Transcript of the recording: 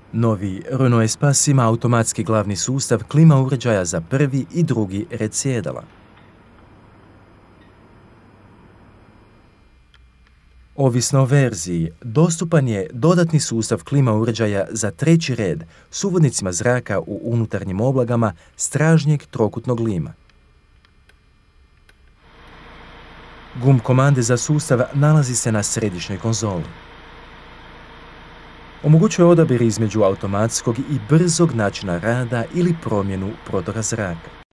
Novi Renault Espace ima automatski glavni sustav klima uređaja za prvi i drugi red sjedala. Ovisno o verziji, dostupan je dodatni sustav klima uređaja za treći red s uvodnicima zraka u unutarnjim oblagama stražnjeg trokutnog lima. Gumb komande za sustav nalazi se na središnjoj konzoli. Omogućuje odabir između automatskog i brzog načina rada ili promjenu protoka zraka.